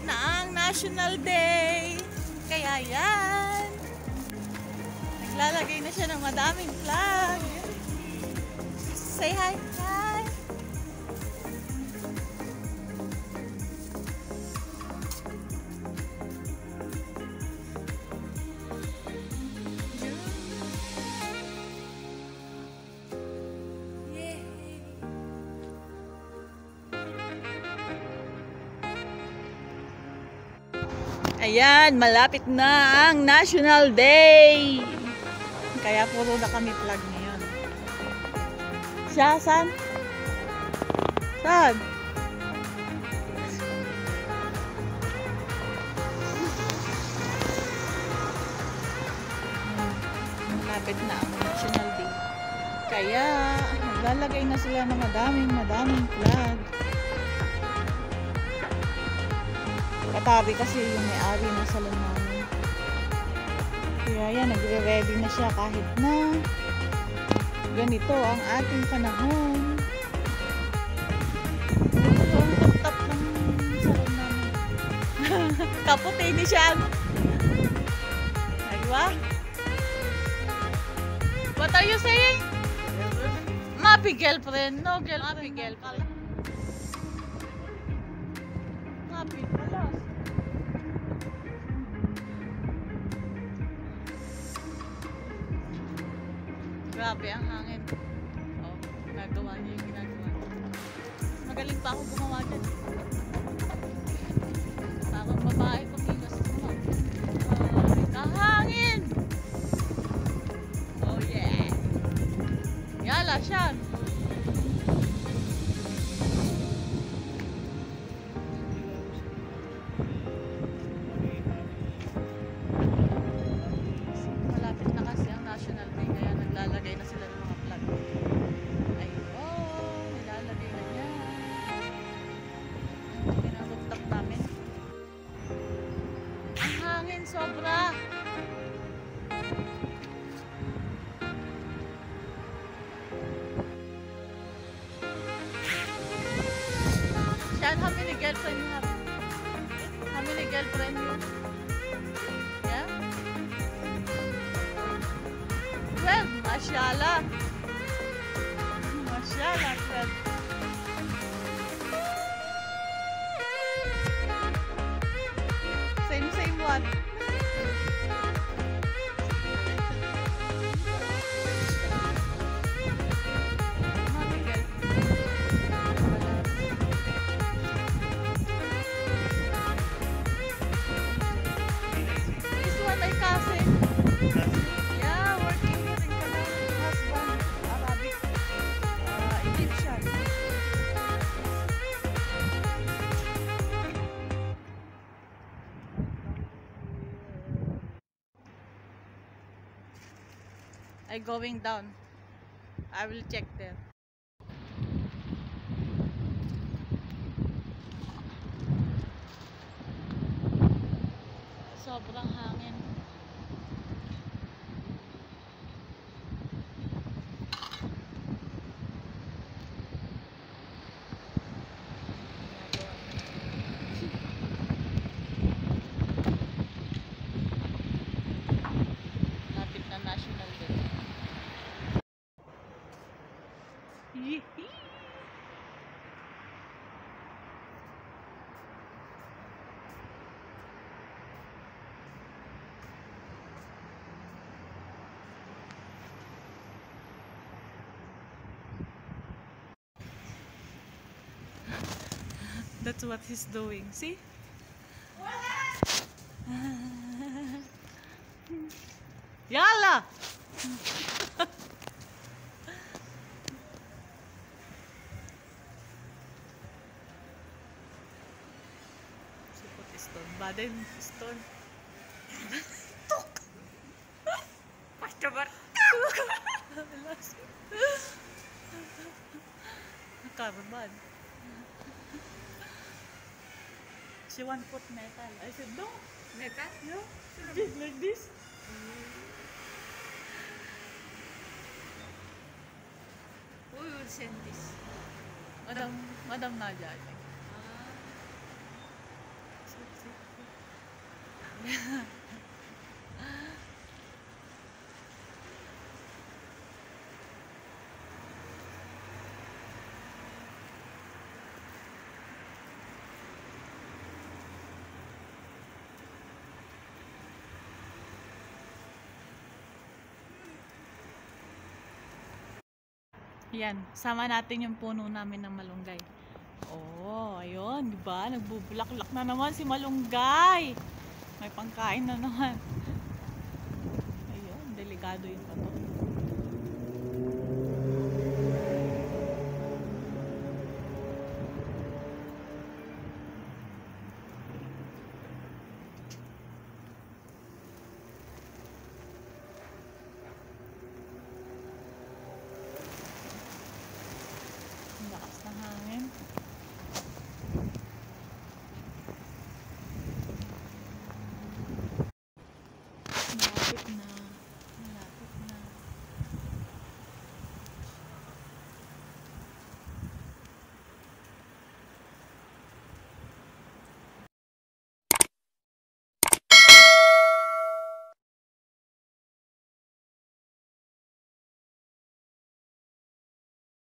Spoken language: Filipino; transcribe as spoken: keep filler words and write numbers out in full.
na ang National Day. Kaya yan. Naglalagay na siya ng madaming flag. Say hi. Hi. Ayan, malapit na ang National Day. Kaya puro na kami flag ngayon. Siya, saan? Saan? Malapit na ang National Day. Kaya, naglalagay na sila ng madaming madaming flag. Katabi kasi yung may-ari ng salon namin. Kaya yan, nagre-ready na siya kahit na ganito ang ating panahon. Ito ang top-top ng salon namin. Kaputi ni siya. Aywa? What are you saying? Mapi girlfriend. No girlfriend. Mapi girlfriend. Mapi pala. Grabe ang hangin. Oh, nagawa niya yung ginagawa niya. Magaling pa ako gumawa dyan. Parang babae pag-igas naman. Uh, kahangin! Oh yeah! Yala siya! Malapit na kasi ang National Day, kaya naglalagay na sila ng mga flag. Ayun, oh, nilalagay na niya. Pinarooftop namin. Ang hangin sobra. Siyan, how many girlfriend you have? How many girlfriend you have? Yeah? Well, mashallah. Mashallah, well. Same, same one. This one ay cousin. Yeah, working here in Canada. Husband, Arabic, uh, Egyptian. I going down. I will check there. Sobrang hangin. Lapit na National Day. Yee-hee! That's what he's doing. See? Yalla! Sipot stone. Baden stone. Tuk! Pastabar. Carbon. She want put metal. I said no. Metal? Yeah. Just like this. Who will send this? Madam, Madam Nadia, I think. Ah. So, Yan, sama natin yung puno namin ng malunggay. Oh, ayun, di ba? Nagbubulaklak na naman si malunggay. May pangkain na naman. Ayun, delikado yung bato.